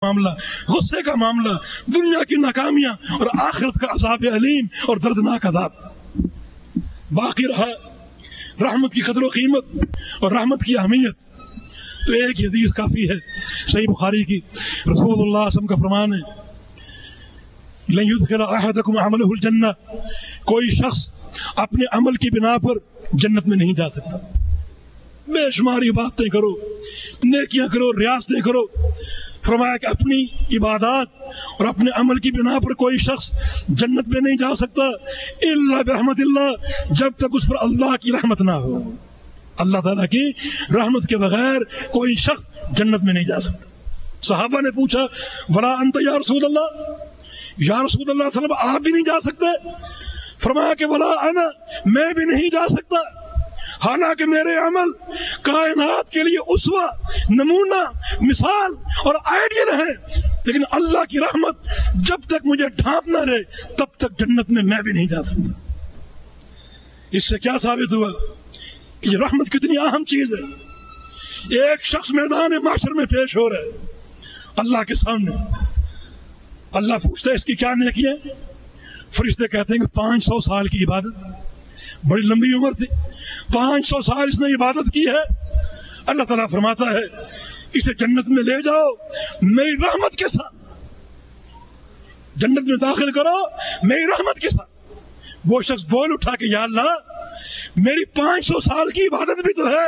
معاملہ، غصے کا معاملہ، دنیا کی ناکامیاں اور آخرت کا عذاب علیم اور دردناک عذاب۔ باقی رہا رحمت کی قدر و قیمت اور رحمت کی اہمیت، تو ایک ہی حدیث کافی ہے صحیح بخاری کی، رسول اللہ صلی اللہ علیہ وسلم کا فرمان ہے لن يدخل احدكم عمله الجنہ، کوئی شخص اپنے عمل کی بنا پر جنت میں نہیں جا سکتا۔ بے شمار عبادتیں کرو، نیکیاں کرو، ریاستیں کرو، فرمایا کہ اپنی عبادات اور اپنے عمل کی بنا پر کوئی شخص جنت میں نہیں جا سکتا الا برحمت اللہ، جب تک اس پر اللہ کی رحمت نہ ہو۔ اللہ تعالیٰ کی رحمت کے بغیر کوئی شخص جنت میں نہیں جا سکتا۔ صحابہ نے پوچھا ولا انت یا رسول اللہ، یا رسول اللہ صلی اللہ علیہ وسلم آپ بھی نہیں جا سکتے؟ فرمایا کہ ولا انا، میں بھی نہیں جا سکتا، حالانکہ میرے عمل کائنات کے لیے اسوہ، نمونہ، مثال اور آئیڈیل ہے، لیکن اللہ کی رحمت جب تک مجھے ڈھانپ نہ رہے تب تک جنت میں بھی نہیں جا سکتا۔ اس سے کیا ثابت ہوا کہ یہ رحمت کتنی اہم چیز ہے۔ ایک شخص میدان محشر میں پیش ہو رہا ہے اللہ کے سامنے، اللہ پوچھتا ہے اس کی کیا نیکی ہے؟ فرشتے کہتے ہیں کہ 500 سال کی عبادت، بڑی لمبی عمر تھی، 500 سال اس نے عبادت کی ہے۔ اللہ تعالیٰ فرماتا ہے اسے جنت میں لے جاؤ میری رحمت کے ساتھ، جنت میں داخل کرو میری رحمت کے ساتھ۔ وہ شخص بول اٹھا کہ یا اللہ میری 500 سال کی عبادت بھی تو ہے،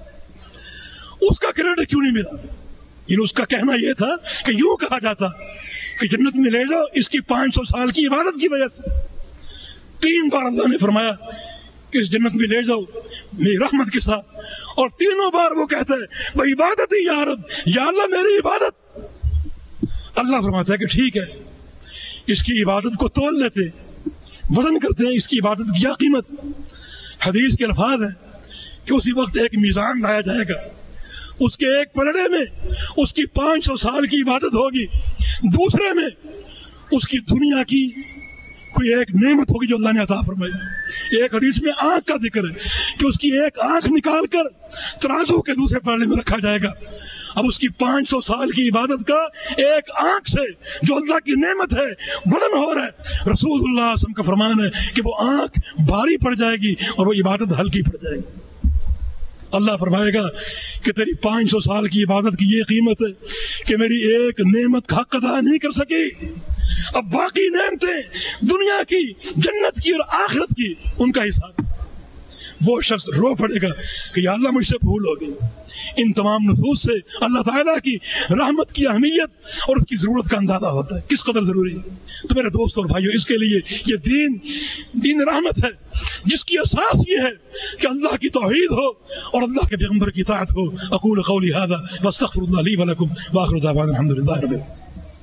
اس کا کریڈٹ کیوں نہیں ملا؟ یعنی اس کا کہنا یہ تھا کہ یوں کہا جاتا کہ جنت میں لے جاؤ اس کی 500 سال کی عبادت کی وجہ سے۔ 3 بار اللہ نے فرمایا کہ اس جنت میں لے جاؤ میری رحمت کے ساتھ، اور تینوں بار وہ کہتا ہے وہ عبادت ہی یا رب، یا اللہ میری عبادت۔ اللہ فرماتا ہے کہ ٹھیک ہے، اس کی عبادت کو تول لیتے، وزن کرتے ہیں اس کی عبادت کی کیا قیمت۔ حدیث کے الفاظ ہیں کہ اسی وقت ایک میزان لایا جائے گا، اس کے ایک پلڑے میں اس کی 500 سال کی عبادت ہوگی، دوسرے میں اس کی دنیا کی کوئی ایک نعمت ہوگی جو اللہ نے عطا فرمائی۔ ایک حدیث میں آنکھ کا ذکر ہے کہ اس کی ایک آنکھ نکال کر ترازو کے دوسرے پلڑے میں رکھا جائے گا۔ اب اس کی 500 سال کی عبادت کا ایک آنکھ سے جو اللہ کی نعمت ہے وزن ہو رہا ہے۔ رسول اللہ صلی اللہ علیہ وسلم کا فرمان ہے کہ وہ آنکھ بھاری پڑ جائے گی اور وہ عبادت ہلکی پڑ جائے گی۔ اللہ فرمائے گا کہ تیری 500 سال کی عبادت کی یہ قیمت ہے کہ میری ایک نعمت کا حق ادا نہیں کر سکی، اب باقی نعمتیں دنیا کی، جنت کی اور آخرت کی، ان کا حساب۔ وہ شخص رو پڑے گا کہ یا اللہ مجھ سے بھول ہو گئی۔ ان تمام نفوس سے اللہ تعالیٰ کی رحمت کی اہمیت اور اس کی ضرورت کا اندازہ ہوتا ہے کس قدر ضروری ہے۔ تو میرے دوستوں اور بھائیوں، اس کے لیے یہ دین رحمت ہے جس کی اساس یہ ہے کہ اللہ کی توحید ہو اور اللہ کے پیغمبر کی اطاعت ہو۔ اقول قولی ھذا واستغفر اللہ لی ولکم وآخر دعوانا الحمد للہ رب العالمین۔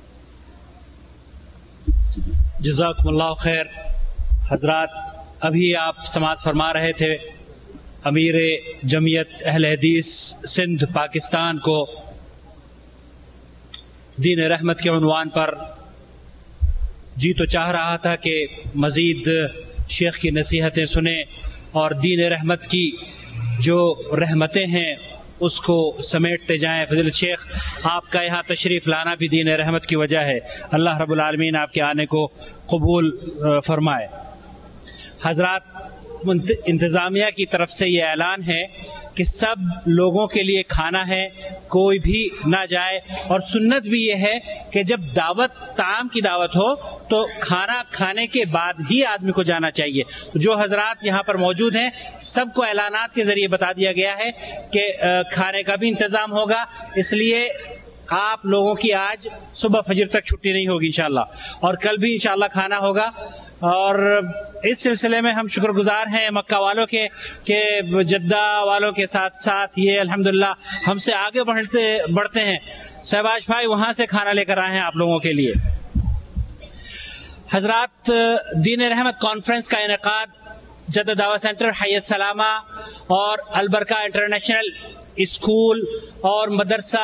جزاکم اللہ خیر۔ حضرات، ابھی آپ سماعت فرما رہے تھے امیر جمعیت اہل حدیث سندھ پاکستان کو دین رحمت کے عنوان پر جی تو چاہ رہا تھا کہ مزید شیخ کی نصیحتیں سنیں اور دین رحمت کی جو رحمتیں ہیں اس کو سمیٹتے جائیں۔ فضیلت شیخ، آپ کا یہاں تشریف لانا بھی دین رحمت کی وجہ ہے، اللہ رب العالمین آپ کے آنے کو قبول فرمائے۔ حضرات، انتظامیہ کی طرف سے یہ اعلان ہے کہ سب لوگوں کے لیے کھانا ہے، کوئی بھی نہ جائے، اور سنت بھی یہ ہے کہ جب طعام کی دعوت ہو تو کھانا کھانے کے بعد ہی آدمی کو جانا چاہیے۔ جو حضرات یہاں پر موجود ہیں سب کو اعلانات کے ذریعے بتا دیا گیا ہے کہ کھانے کا بھی انتظام ہوگا، اس لیے آپ لوگوں کی آج صبح فجر تک چھٹی نہیں ہوگی انشاءاللہ، اور کل بھی انشاءاللہ کھانا ہوگا۔ اور اس سلسلے میں ہم شکر گزار ہیں مکہ والوں کے کہ جدہ والوں کے ساتھ ساتھ یہ الحمدللہ ہم سے آگے بڑھتے ہیں۔ شہباز بھائی وہاں سے کھانا لے کر آئے ہیں آپ لوگوں کے لیے۔ حضرات، دین رحمت کانفرنس کا انعقاد جدہ دعوی سینٹر، حی السلامہ اور البرکہ انٹرنیشنل اسکول اور مدرسہ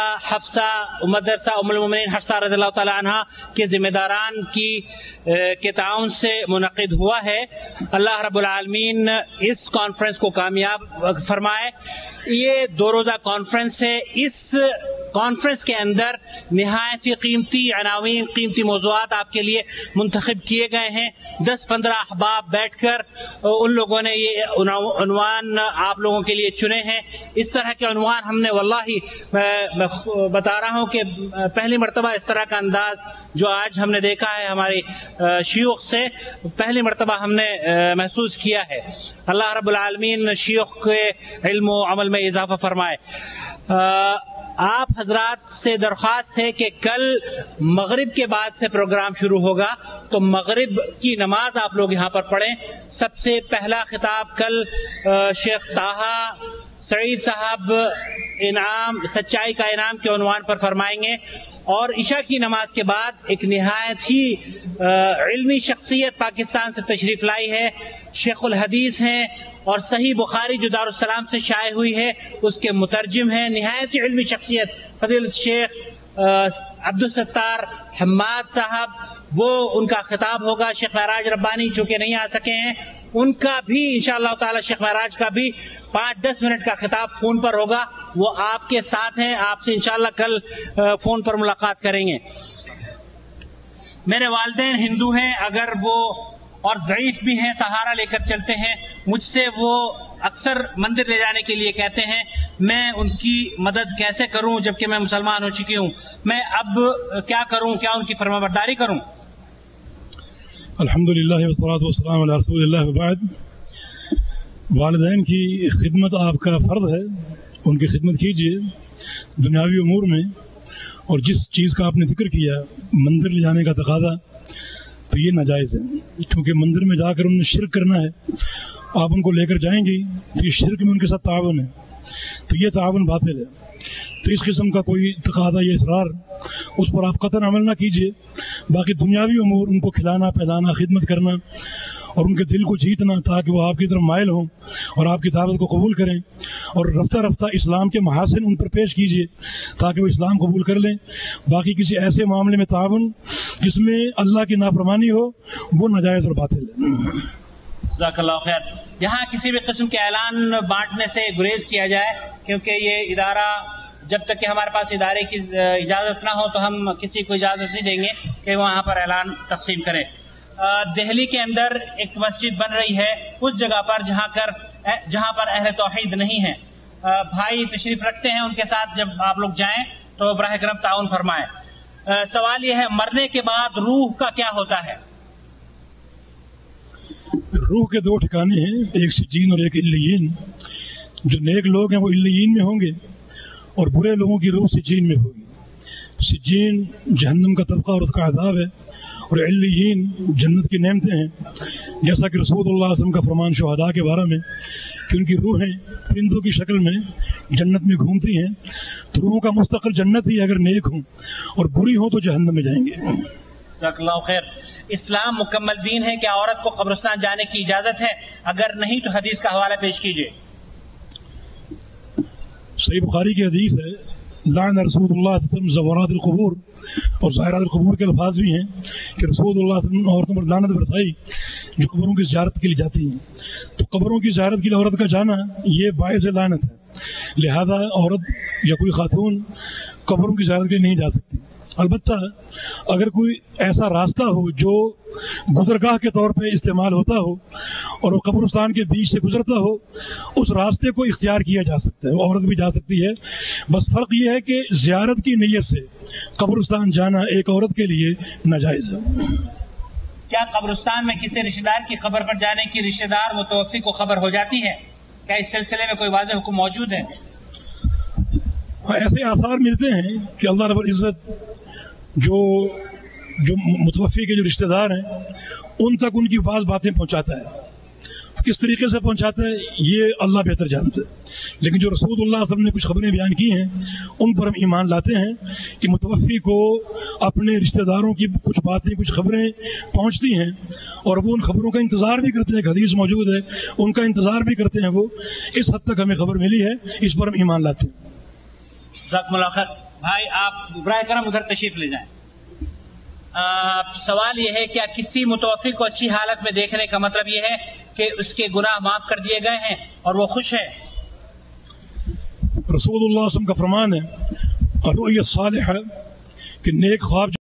ام المومنین حفصہ رضی اللہ تعالی عنہ کے ذمہ داران کے تعاون سے منعقد ہوا ہے۔ اللہ رب العالمین اس کانفرنس کو کامیاب فرمائے۔ یہ 2 روزہ کانفرنس ہے۔ اس کانفرنس کے اندر نہایت ہی قیمتی عناوین، قیمتی موضوعات آپ کے لیے منتخب کیے گئے ہیں۔ 10-15 احباب بیٹھ کر ان لوگوں نے یہ عنوان آپ لوگوں کے لیے چنے ہیں۔ اس طرح کے عنوان ہم نے واللہ میں بتا رہا ہوں کہ پہلی مرتبہ اس طرح کا انداز جو آج ہم نے دیکھا ہے ہمارے شیوخ سے، پہلی مرتبہ ہم نے محسوس کیا ہے۔ اللہ رب العالمین شیوخ کے علم و عمل میں اضافہ فرمائے۔ آپ حضرات سے درخواست ہے کہ کل مغرب کے بعد سے پروگرام شروع ہوگا، تو مغرب کی نماز آپ لوگ یہاں پر پڑھیں۔ سب سے پہلا خطاب کل شیخ طاہا سعید صاحب انعام، سچائی کا انعام کے عنوان پر فرمائیں گے، اور عشاء کی نماز کے بعد ایک نہایت ہی علمی شخصیت پاکستان سے تشریف لائی ہے، شیخ الحدیث ہیں اور صحیح بخاری جو دارالسلام سے شائع ہوئی ہے اس کے مترجم ہیں، نہایت ہی علمی شخصیت فضیلت شیخ عبدالستار حماد صاحب، وہ ان کا خطاب ہوگا۔ شیخ معراج ربانی چونکہ نہیں آ سکے ہیں، ان کا بھی انشاءاللہ تعالی شیخ معراج کا بھی 5-10 منٹ کا خطاب فون پر ہوگا، وہ آپ کے ساتھ ہیں، آپ سے انشاءاللہ کل فون پر ملاقات کریں گے۔ میرے والدین ہندو ہیں، اگر وہ اور ضعیف بھی ہیں، سہارا لے کر چلتے ہیں، مجھ سے وہ اکثر مندر لے جانے کے لیے کہتے ہیں، میں ان کی مدد کیسے کروں جبکہ میں مسلمان ہو چکی ہوں، میں اب کیا کروں، کیا ان کی فرمانبرداری کروں؟ الحمدللہ والصلاۃ والسلام علی رسول اللہ وبعد۔ والدین کی خدمت آپ کا فرض ہے، ان کی خدمت کیجیے دنیاوی امور میں، اور جس چیز کا آپ نے ذکر کیا مندر لے جانے کا تقاضا، تو یہ ناجائز ہے، کیونکہ مندر میں جا کر انہیں شرک کرنا ہے، آپ ان کو لے کر جائیں گی تو یہ شرک میں ان کے ساتھ تعاون ہے، تو یہ تعاون باطل ہے۔ تو اس قسم کا کوئی تقاضا یا اصرار اس پر آپ قطعاً عمل نہ کیجیے۔ باقی دنیاوی امور، ان کو کھلانا پلانا، خدمت کرنا اور ان کے دل کو جیتنا تاکہ وہ آپ کی طرف مائل ہوں اور آپ کی دعوت کو قبول کریں، اور رفتہ رفتہ اسلام کے محاسن ان پر پیش کیجیے تاکہ وہ اسلام قبول کر لیں۔ باقی کسی ایسے معاملے میں تعاون جس میں اللہ کی نافرمانی ہو، وہ ناجائز اور باطل ہے۔ جزاک اللہ خیر۔ یہاں کسی بھی قسم کے اعلان بانٹنے سے گریز کیا جائے، کیونکہ یہ ادارہ جب تک کہ ہمارے پاس ادارے کی اجازت نہ ہو تو ہم کسی کو اجازت نہیں دیں گے کہ وہاں پر اعلان تقسیم کریں۔ دہلی کے اندر ایک مسجد بن رہی ہے اس جگہ پر جہاں پر اہل توحید نہیں ہیں، بھائی تشریف رکھتے ہیں، ان کے ساتھ جب آپ لوگ جائیں تو براہ کرم تعاون فرمائیں۔ سوال یہ ہے، مرنے کے بعد روح کا کیا ہوتا ہے؟ روح کے 2 ٹھکانے ہیں، ایک سجین اور ایک علیین۔ جو نیک لوگ ہیں وہ علیین میں ہوں گے اور برے لوگوں کی روح سجین میں ہوگی۔ سجین جہنم کا طبقہ اور اس کا عذاب ہے، اور علیین جنت کی نعمتیں ہیں، جیسا کہ رسول اللہ علیہ وسلم کا فرمان شہداء کے بارے میں کہ ان کی روحیں پرندوں کی شکل میں جنت میں گھومتی ہیں، تو روحوں کا مستقل جنت ہی اگر نیک ہوں، اور بری ہوں تو جہنم میں جائیں گے۔ جزاک اللہ خیر۔ اسلام مکمل دین ہے، کیا عورت کو قبرستان جانے کی اجازت ہے؟ اگر نہیں تو حدیث کا حوالہ پیش کیجیے۔ صحیح بخاری کی حدیث ہے، لعن رسول اللہ صلی اللہ علیہ وسلم زوارات القبور، اور زائرات القبور کے الفاظ بھی ہیں کہ رسول اللہ صلی اللہ علیہ وسلم عورتوں پر لعنت برسائی جو قبروں کی زیارت کے لیے جاتی ہیں۔ تو قبروں کی زیارت کے لیے عورت کا جانا یہ باعث لعنت ہے، لہذا عورت یا کوئی خاتون قبروں کی زیارت کے لیے نہیں جا سکتی۔ البتہ اگر کوئی ایسا راستہ ہو جو گزرگاہ کے طور پہ استعمال ہوتا ہو اور وہ قبرستان کے بیچ سے گزرتا ہو، اس راستے کو اختیار کیا جا سکتا ہے، عورت بھی جا سکتی ہے۔ بس فرق یہ ہے کہ زیارت کی نیت سے قبرستان جانا ایک عورت کے لیے ناجائز ہے۔ کیا قبرستان میں کسی رشتہ دار کی قبر پر جانے کی رشتہ دار متوفی کو خبر ہو جاتی ہے؟ کیا اس سلسلے میں کوئی واضح حکم موجود ہے؟ ایسے آثار ملتے ہیں کہ اللہ رب العزت جو متوفی کے جو رشتہ دار ہیں ان تک ان کی بعض باتیں پہنچاتا ہے۔ کس طریقے سے پہنچاتا ہے یہ اللہ بہتر جانتا ہے، لیکن جو رسول اللہ صلی اللہ علیہ وسلم نے کچھ خبریں بیان کی ہیں ان پر ہم ایمان لاتے ہیں کہ متوفی کو اپنے رشتہ داروں کی کچھ باتیں، کچھ خبریں پہنچتی ہیں، اور وہ ان خبروں کا انتظار بھی کرتے ہیں۔ حدیث موجود ہے، ان کا انتظار بھی کرتے ہیں وہ۔ اس حد تک ہمیں خبر ملی ہے، اس پر ہم ایمان لاتے ہیں۔ जज़ाकुमुल्लाह खैर। भाई आप बराए करम उधर तशरीफ ले जाएं। सवाल ये है, क्या किसी मुतवफ़्फ़ी को अच्छी हालत में देखने का मतलब ये है कि उसके गुनाह माफ कर दिए गए हैं और वो खुश है? रसूलुल्लाह सल्लल्लाहु अलैहि वसल्लम का फरमान है, रुय्या सालिहा कि नेक ख्वाब